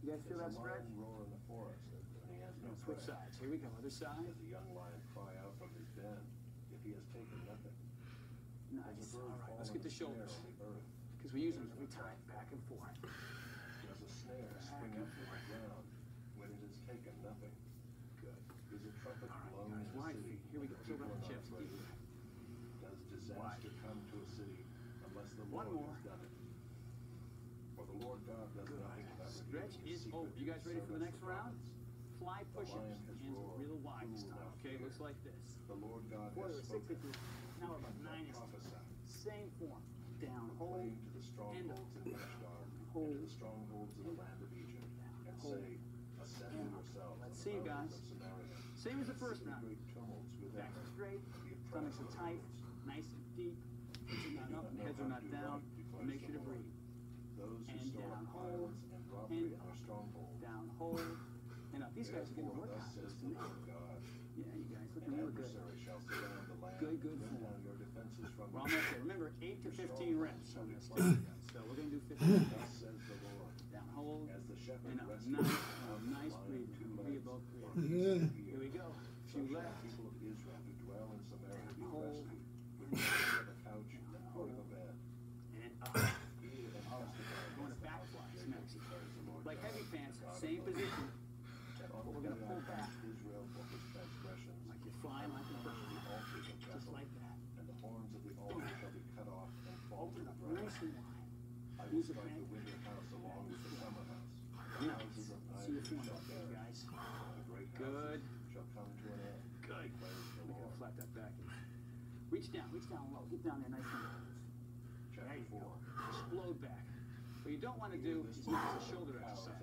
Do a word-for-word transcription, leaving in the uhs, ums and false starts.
You guys feel that stretch? Roar in the forest, and he has no Switch sides. Here we go. Other side. Does the young lion cry out from his den if he has taken nothing? Nice. All right. Let's get the shoulders. Because we use them every time, back and forth. Does a snare spring up from the ground when it has taken nothing? Good. Is a trumpet All right, blown guys. in a Wide city? feet. Here we go. Let's open up the chest. Does disaster come to a city unless the One Lord more. has done it? For the Lord God does Good. nothing without Stretch revealing his is secret over. You guys to ready for the his next servants, round? the prophets. Fly push-ups. lion has Hands roared, real wide cool style. without Okay, fear. looks like this. The Lord God Before has there were six spoken. inches. Now we're about nine inches. Prophesy. Same form. Down, hold, Proclaim to the strongholds in Ashdod, and hold, to the strongholds in the land of Egypt, and hold, say, Ascend and yourselves let's on see the you mountains guys. of Samaria. Same as the first See round. great tumults within Backs her, are straight, and the stomachs are oppressed tight, rulers. nice and deep. Hips are not up, know heads how are to not do down. right, declares Make sure the to Lord. breathe. Those who And store down, up hold, violence and robbery and in their strongholds. Down, hold, and up. These guys are getting a Therefore, workout. thus says Listen the to me. Lord God, Yeah, you guys looking an real good. adversary shall surround the land, Good, good bring form. down your defenses from We're the almost there. Remember, eight to Your fifteen strongholds reps shall on be this plucked. stuff. So we're going to do fifteen. Thus says the Lord, Down, hold, as the shepherd and up. rescues Nice, out of the nice lion breathing. two Be legs above or creative. beast of the Here we ear, go. so Few shall left. the people of Israel who dwell in Samaria be Hold. rescued, with the foot of a couch and the foot of a bed. And up. He that testifies Going to against the back house of flies Jacob, next. declares the Lord Like God, heavy pants, the God of same hosts. position. And on But the we're gonna day pull I back. punished Israel for his transgressions, Like you're flying like a the bird. altars of Just Bethel, like that. and the horns of the altar shall be cut off and fall to Open the up ground. nice and wide. I will Use a strike pen. the winter house along with the summer house. The Nice. houses of See your ivory form shall up there, perish. guys. The great Good. houses shall come to an end, Good. declares the We gotta Lord. flat that back. Reach down, reach down low. Get down there nice and low. There Chapter you go. four. Explode back. What you don't want to do is use a shoulder exercise.